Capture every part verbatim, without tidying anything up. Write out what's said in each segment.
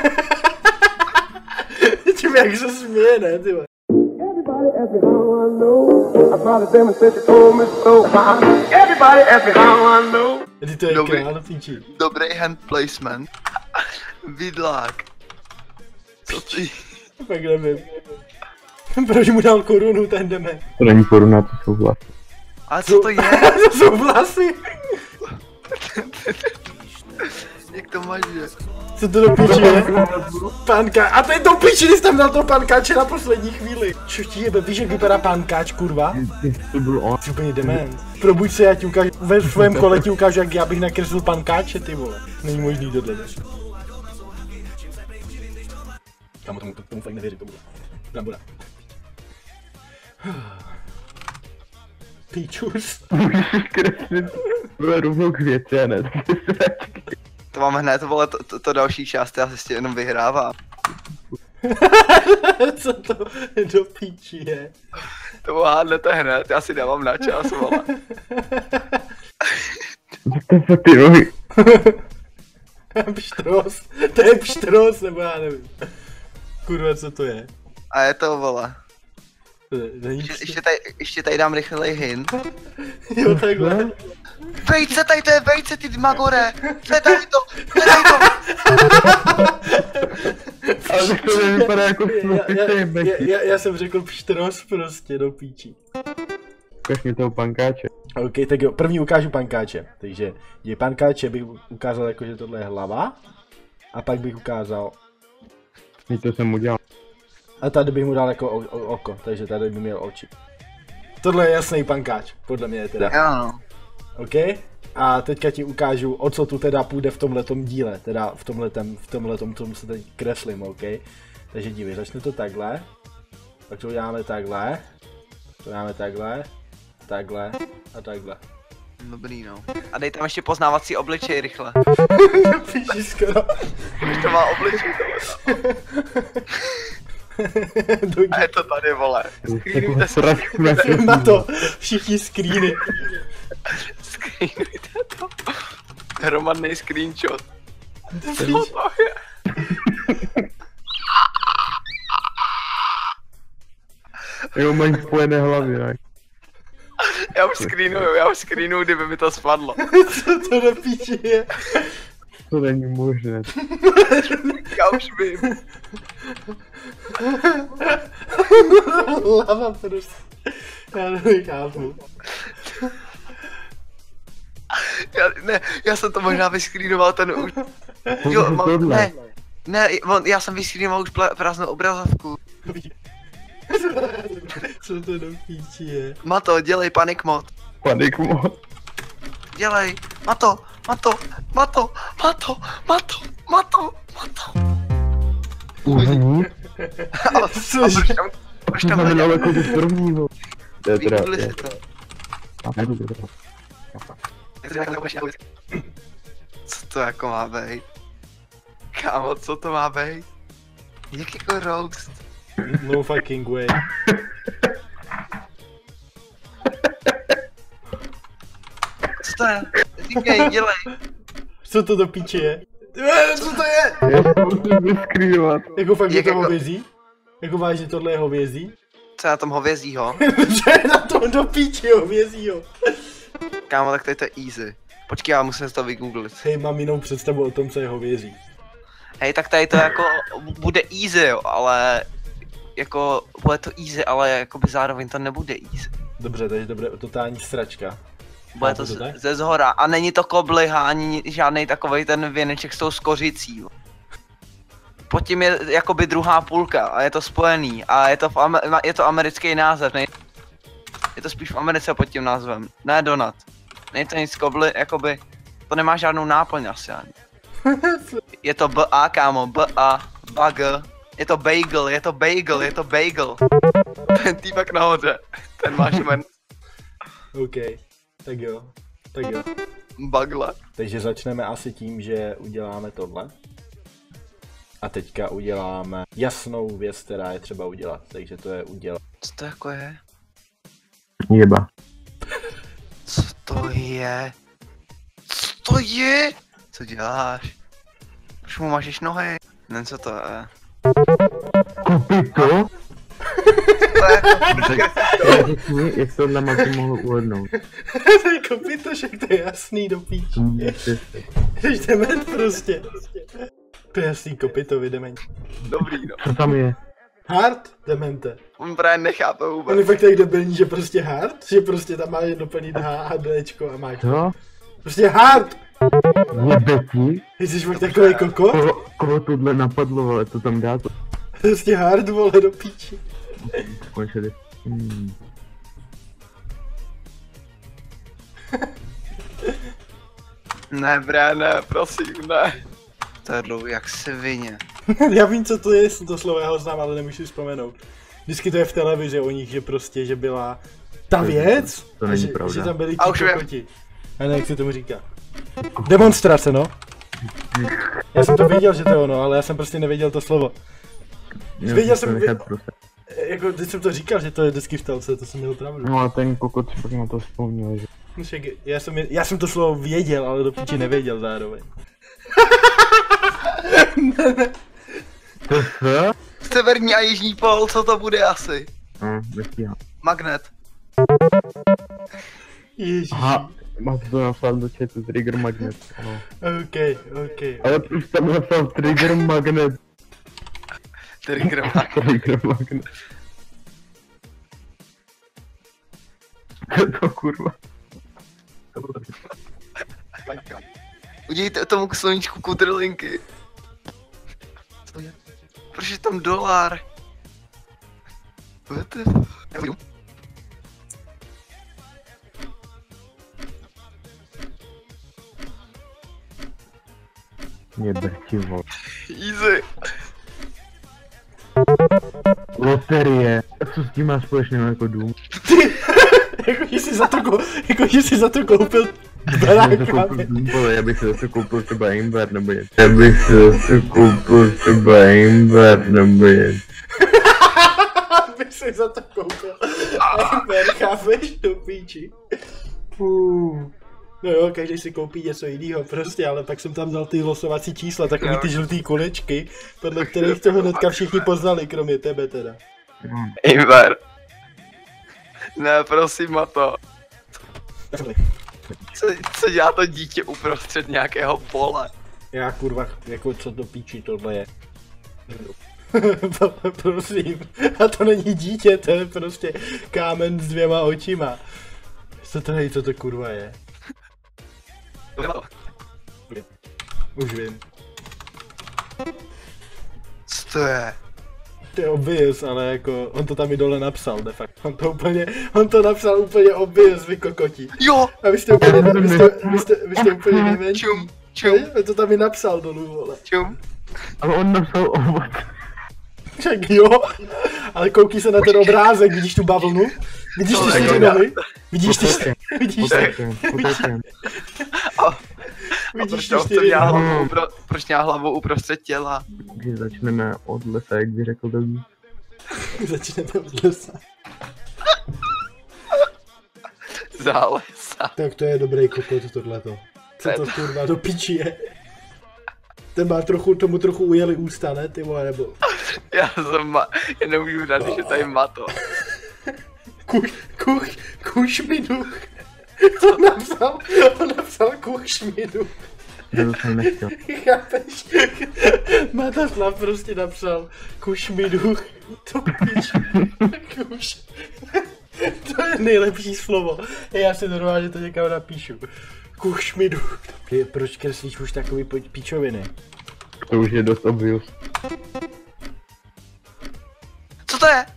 Tím jak se směje, ne, ty vole. Ty to je Dobrý. král, píči. Dobrý hand placement. Vidlák. Co ty? Tak nevím. Proč mu dal korunu ten deme? To není koruna, to jsou vlasy. Ale co to je? To jsou vlasy. Jak to máš, že? Co to do píči je? Panka. A to je to píči, když jsi tam dal toho pankáče na poslední chvíli. Čo ti jebe, víš jak vypadá pankáč, kurva? To byl on. Jsi úplně dement. Probuď se, já ti ukážu, ve svém kole ti ukážu, jak já bych nakreslil pankáče, ty vole. Není možný tohle. Kámo, tomu, tomu fakt nevěřím, to bude. Brambora. Píčus. Můžeš kreslit rovnou k věci a ne To máme hned, vole, to, to, to další část, já si jenom vyhrávám. Co to do píči je? To hádnete hned, já si dávám na čas, vole. To je ty rohy. Pštros, to je pštros, nebo já nevím. Kurva, co to je? A je to, vole. To je- Není Ještě, pštros. ještě, tady, ještě tady dám rychlej hint. Jo, takhle. Vejce, tady to je vejce, ty magore! Co je tady to? Co je tady to? Ale tak to nevypadá jako Já, smutný já, sejmek. já, já, já jsem řekl pštros prostě, do píči. Ukaž mi toho pankáče. OK, tak jo, první ukážu pankáče. Takže je pankáče bych ukázal jako, že tohle je hlava. A pak bych ukázal, My to jsem udělal. a tady bych mu dal jako o, o, oko, takže tady by měl oči. Tohle je jasný pankáč, podle mě teda. Jo, no. OK? A teďka ti ukážu, o co tu teda půjde v tomhletom díle, teda v tomhletom, v tomhletom, tom se teď kreslím, OK? Takže dívej, začne to takhle, pak to uděláme takhle, to uděláme takhle, takhle a takhle. Dobrý, no. A dej tam ještě poznávací obličej rychle. Píši skoro. Už to má obličej, tohle. A je to tady, vole. Screenujte si. Na to, všichni screeny. Screenujte to. Hromadný screenshot. Co to je? Jo, mají spojené hlavy, ne? Já už screenuju, já už screenuju, kdyby mi to spadlo. Co to do píči je? To není možné. Já už vím. Lava prostě. Já nechápu. Já, ne, já jsem to možná vyscreenoval ten už. Jo, mám, ne, ne, on, já jsem vyscreenoval už pla- prázdnou obrazovku. Co to do píči je? Mato, dělej panic mod. Panik mod. Dělej, Mato, Mato, Mato, Mato, Mato, Mato, Mato. Uhní? Ale Cože? proč tam, proč To tam znamenalo jako by prvního. To je teda... Vygoogli si to. A jdu, jdu, jdu. Co to jako má být? Kámo, co to má být? Jak jako roast? No fucking way. Co to je? Říkej, dělej. Co to do píči je? Eh, Co to je? Já to musím vyskrývat. Jako fakt je Jak to jako- hovězí? Jako vážně tohle je hovězí? Co je na tom hovězího? Co je na tom do píči hovězího? Kámo, tak tady to je easy. Počkej, já musím si to vygooglit. Hej, mám jinou představu o tom, co je hovězí. Hej, tak tady to jako bude easy, jo, ale jako bude to easy, ale jakoby zároveň to nebude easy. Dobře, takže to bude totální sračka. Bude Chápu to to z, tak? ze zhora a není to kobliha ani žádný takovej ten věneček s tou skořicí. Jo. Pod tím je jakoby druhá půlka a je to spojený a je to, v Amer- je to americký název, ne? Je to spíš v Americe pod tím názvem, ne donut. Není to nic kobly, jakoby, to nemá žádnou náplň asi ani. Je to B A, kámo, B A, bug. Je to bagel, je to bagel, je to bagel. Ten týpek nahoře, ten máš jmen OK, tak jo, tak jo. Bagla. Takže začneme asi tím, že uděláme tohle. A teďka uděláme jasnou věc, která je třeba udělat. Takže to je udělat. Co to jako je? Jeba. Co to je? Co to je? Co děláš? Proč mu mážeš nohy? Ne, co to je? Kopito? To je Tak, řekni, jak to na mapu mohl uhodnout. To je kopito, však to je jasný do píči. Když dement prostě. To je jasný kopito, vy dement. dobrý, no. Co tam je? Hard, demente. On právě nechápe On je vůbec. fakt tak debilní, že prostě hard, že prostě tam má jedno plný H a Dčko a má Co? prostě hard! Jebeti? Ty jsi fakt takový kokot? Koho, koho tohle napadlo, ale to tam dá to? Prostě hard, vole, do píči. Skončili. Hmm. Ne, bre, ne, prosím, ne. To je dlouho jak svině. Já vím, co to je, to slovo já ho znám, ale nemůžu si vzpomenout. Vždycky to je v televizi o nich, že prostě, že byla ta věc, To a není že, pravda. že tam byli A ti už vím. kokoti. Já nevím, jak se tomu říká. Demonstrace, no. Já jsem to věděl, že to je ono, ale já jsem prostě nevěděl to slovo. Měl Věděl jsem jsem- to nechat prostě. Jako, teď jsem to říkal, že to je vždycky v telce, to jsem měl pravdu. No a ten kokot si pak na to vzpomněl, že? Však já jsem, já jsem to slovo věděl, ale do piči nevěděl zároveň. To co? Severní a jižní pol, co to bude asi? No, nestíhám. Magnet. Ježíš. Aha, máte to napsat do chatu, trigger magnet. Ano. OK, OK. Ale už tam napsal trigger magnet. Trigger magnet. Trigger magnet. To kurva. Udějte tomu k sluníčku kudrlinky. Co je? Proč je tam dolar? What the f- Jeberti vole. Easy. Loterie. A co s tím má společného jako dům? Jako, že jsi za to, kou- jako, že jsi za to koupil Já bych si barák koupil kámen. dům, vole, já bych si zase koupil třeba imber nebo něco. Já bych si zase koupil třeba imber nebo něco. Bych si za to koupil. Ember, chápeš, do píči. Fuh. No jo, každý si koupí něco jiného prostě, ale pak jsem tam dal ty losovací čísla, takový ty žlutý kulečky, podle kterých to hnedka všichni poznali, kromě tebe teda. Inver. Ne, prosím, Mato. Co, co dělá to dítě uprostřed nějakého pole? Já kurva, jako co do píči tohle je. Prosím, a to není dítě, to je prostě kámen s dvěma očima. Co to je, co to kurva je? Už vím. Co to je? To je obvious, ale jako, on to tam i dole napsal, de facto. On to úplně, on to napsal úplně obvious, vy kokoti. Jo! A vy jste úplně, vy jste, vy jste, vy jste úplně nevědí. Čum, čum, On to tam i napsal dolů, vole. čum. Ale on napsal ovoc. Však jo, ale koukni se na ten obrázek, vidíš tu bavlnu? Vidíš ty To čtyři je nohy? Vidíš ty čtyři, vidíš ty, Potakem, potakem. A, a vidíš proč, ty to čtyři měla nohy? hlavu, upro, proč měla hlavu uprostřed těla? Když začneme od lesa, jak by řekl Doggy. Začneme od lesa. Zálesa. Tak to je dobrý kokot tohleto. Co to kurva do piči je? Ten má trochu, tomu trochu ujeli ústa, ne ty vole, nebo? Já jsem ma, já nemůžu dát, když je tady Mato. Kuch, kuch, kušmiduch. On napsal, on napsal kušmiduch. Já to jsem nechtěl. Chápeš? Mataslav prostě napsal kušmiduch. To píč. Kuš. To je nejlepší slovo. Já si normálně to někam napíšu. Kušmiduch. Proč kreslíš už takový po- píčoviny? To už je dost obvious. Co to je?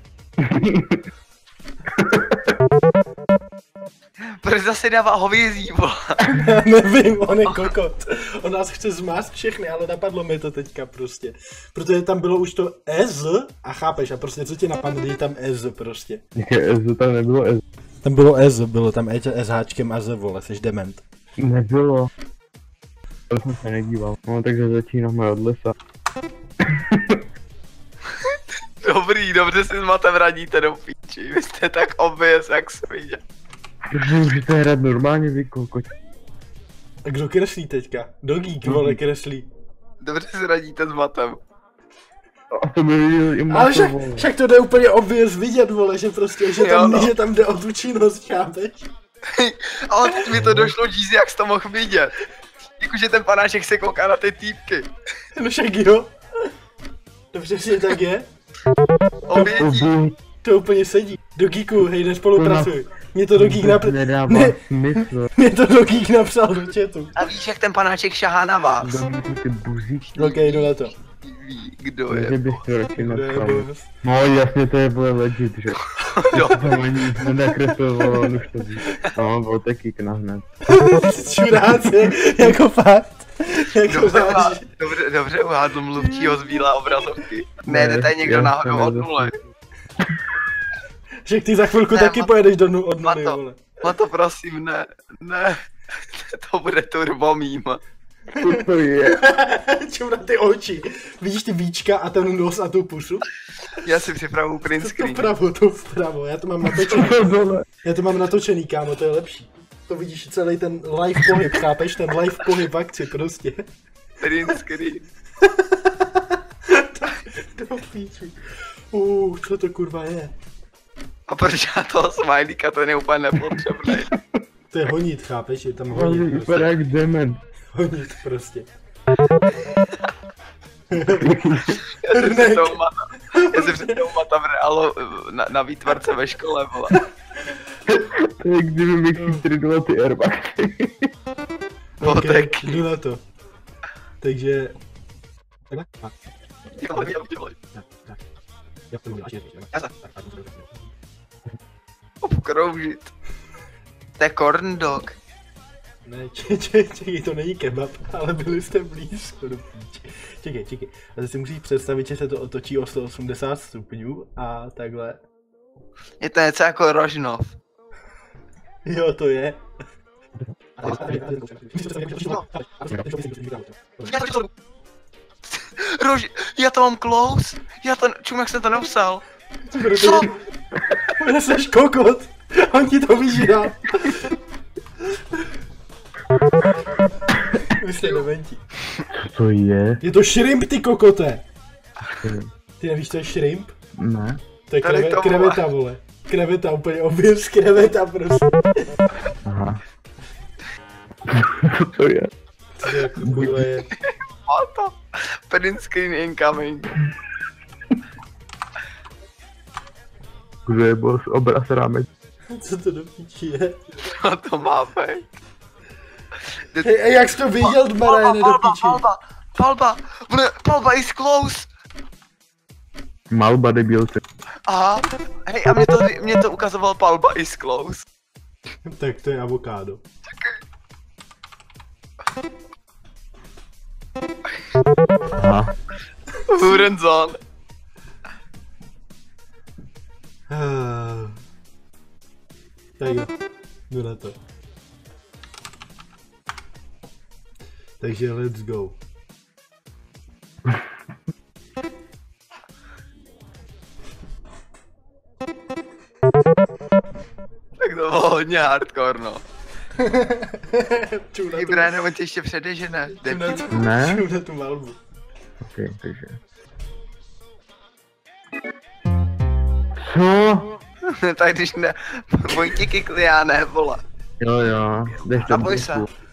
Proč zase dává hovězí, vole? Já nevím, on je kokot. On nás chce zmást všechny, ale napadlo mi to teďka prostě. Protože tam bylo už to ez a chápeš, a prostě co ti napadne, když je tam ez prostě. Jaké S, tam nebylo S. Tam bylo ez, bylo tam s háčkem a z, vole, jsi dement. Nebylo. To jsem se nedíval. No takže začínáme od lesa. Dobrý, dobře si s Matem radíte do píči. Vy jste tak obvious, jak jsem viděl. Protože můžete hrát normálně vy kokot. A kdo kreslí teďka? Dogík, vole, kreslí. Dobře si radíte s Matem. A to by viděl i Ale maso, však, vole. však to jde úplně obvěz vidět, vole, že prostě, že tam, Jo, no. že tam jde o tu činnost, chápeš? Ale teď mi to došlo, Jeezy, jak jsi to mohl vidět. Jakože ten panáček se kouká na ty týpky. No však jo. To přesně tak je. Obětí. To úplně sedí. Do Geeku, hej, nespolupracuj. Mě to do Geek napsal. Nedává Ne, smysl. mě to do Geek napsal do chatu. A víš, jak ten panáček šahá na vás? Dobře, ty buzíčky. Ok, jdu na to. Ví, kdo Takže je. bych to radši Kdo je napsal. boss? No jasně, to je vole legit, že? Jo. To ani nenakreslil, vole, on už to ví. No, byl taky hned. Čuráci, jako fakt. Jako Dobře, vážně. uhádl, dobře, dobře uhádl mluvčího z bílé obrazovky. Ne, Ne, jde tady někdo já náhodou jsem od nezaslyšel. nule. Že ty za chvilku Ne, taky Mato- pojedeš do nu od nuly, Mato. vole. No to prosím, ne, ne. To bude turbo meme. Co to je? Čura ty oči. Vidíš ty víčka a ten nos a tu pusu? Já si připravu print To screen. vpravo, to vpravo, já to mám natočený. Co dole? Já to mám natočený, kámo, to je lepší. To vidíš celý ten live pohyb, chápeš? Ten live pohyb v akci prostě. Print screen. Do píči. Uh, co to kurva je? A proč já toho smajlíka, ten je úplně nepotřebný. To je honit, chápeš? Je tam Ale honit vypadá prostě. jak dement. Honit prostě. Já si před tou mata, já si před tou mata v reálu na, na výtvarce ve škole, vole. To je jak kdyby mi chytřidoval ty airbagy. Ok, Potek. jdu na to. Takže... Takhle? Tak, Jo, jo, jo. tak, tak. Jak to uděláš? Já se- Obkroužit. To je corn dog. Ne, če, če, čekej, to není kebab, ale byli jste blízko do píči. Čekej, čekej. A teď si musíš představit, že se to otočí o sto osmdesát stupňů a takhle. Je to něco jako Rožnov. Jo, to je. Já to čtu. Rož, já to mám close. Já to, čum, jak jsem to napsal. Co? Jsi kokot. On ti to vyžírá. Vy jste dementi. Co to je? Je to shrimp, ty kokote. Ty nevíš, co je shrimp? Ne. To je Tady kreve, to, vole. kreveta, vole. Kreveta, úplně obvěz kreveta, prostě. Aha. Co to je? Co to jako kurva je? A to. Print screen incoming. Kdo je boss? Obraz rámec. Co to do píči je? Co to má být? Hej, hej, jak jsi to viděl, Dmarajne, do Palba, píči? palba, palba, Vne, palba is close. Malba debilce. Aha, hej, a mě to, mě to ukazoval palba is close. Tak to je avokádo. Aha. Hurenzon. Ah. Tak jo, jdu na to. Takže let's go. Tak to bylo hodně hardcore, no. Čum na Hej, tu, Brian, on tě ještě předeže, ne? čum na tu, Ne? čum na tu malbu. Ok, takže. Co? Tak když ne, Vojtěky klikli, já ne, vole. Jo jo, jdeš tam. Napoj se.